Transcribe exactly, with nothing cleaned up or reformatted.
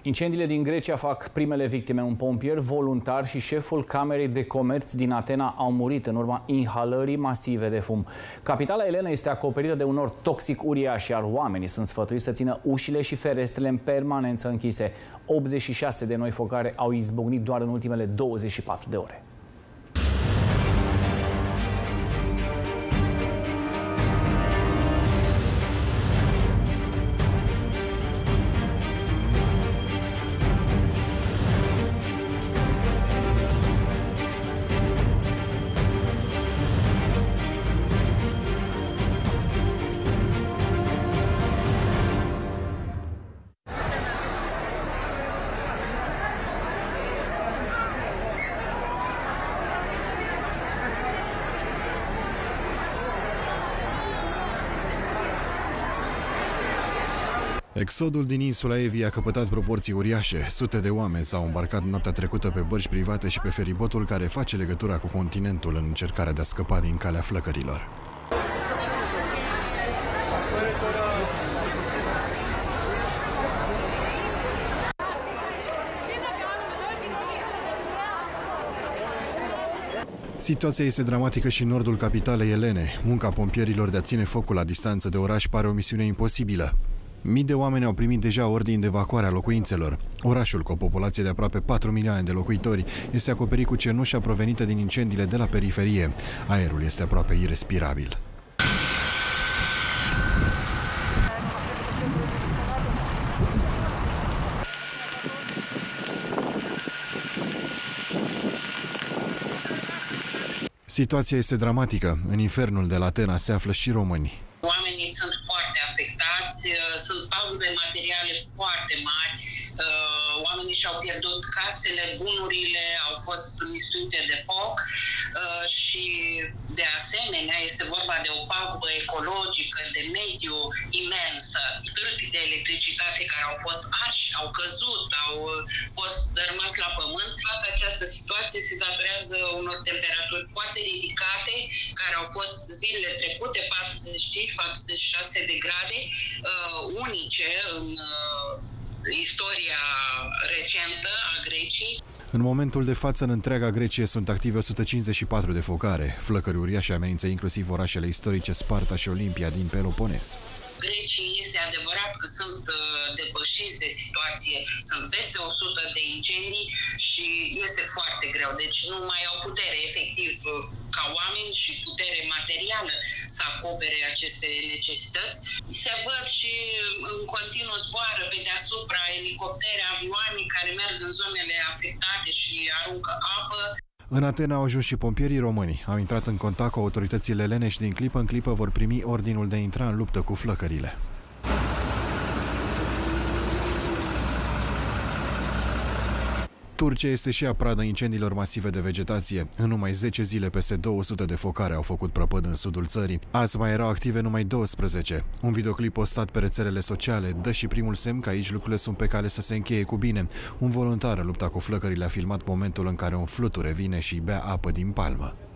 Incendiile din Grecia fac primele victime. Un pompier voluntar și șeful Camerei de Comerț din Atena au murit în urma inhalării masive de fum. Capitala elenă este acoperită de un nor toxic uriaș, iar oamenii sunt sfătuiți să țină ușile și ferestrele în permanență închise. optzeci și șase de noi focare au izbucnit doar în ultimele douăzeci și patru de ore. Exodul din insula Evie a căpătat proporții uriașe. Sute de oameni s-au îmbarcat noaptea trecută pe bărci private și pe feribotul care face legătura cu continentul în încercarea de a scăpa din calea flăcărilor. Situația este dramatică și în nordul capitalei elene. Munca pompierilor de a ține focul la distanță de oraș pare o misiune imposibilă. Mii de oameni au primit deja ordini de evacuare a locuințelor. Orașul, cu o populație de aproape patru milioane de locuitori, este acoperit cu cenușa provenită din incendiile de la periferie. Aerul este aproape irespirabil. Situația este dramatică. În infernul de la Atena se află și români. Oamenii sunt foarte afectați, sunt pagube materiale foarte mari, oamenii și-au pierdut casele, bunurile au fost mistuite de foc și de asemenea este vorba de o pagubă ecologică, de mediu imensă. Stâlpii de electricitate care au fost arși, au căzut, au fost rămas la pământ. Toată această situație se datorează unor temperaturi foarte ridicate care au fost zilele trecute, patruzeci și cinci patruzeci și șase de grade, uh, unice în uh, istoria recentă a Greciei. În momentul de față, în întreaga Grecie sunt active o sută cincizeci și patru de focare. Flăcări uriașe amenință inclusiv orașele istorice Sparta și Olimpia din Pelopones. Grecii este adevărat că sunt uh, depășiți de situație, sunt peste o sută de incendii și este foarte greu. Deci nu mai au putere efectiv ca oameni și putere materială să acopere aceste necesități. Se văd și în continuu zboară pe deasupra elicoptere, avioane care merg în zonele afectate și aruncă apă. În Atena au ajuns și pompierii români. Au intrat în contact cu autoritățile elene și din clipă în clipă vor primi ordinul de a intra în luptă cu flăcările. Turcia este și ea pradă incendiilor masive de vegetație. În numai zece zile, peste două sute de focare au făcut prăpăd în sudul țării. Azi mai erau active numai douăsprezece. Un videoclip postat pe rețelele sociale dă și primul semn că aici lucrurile sunt pe cale să se încheie cu bine. Un voluntar în lupta cu flăcările a filmat momentul în care un fluture vine și bea apă din palmă.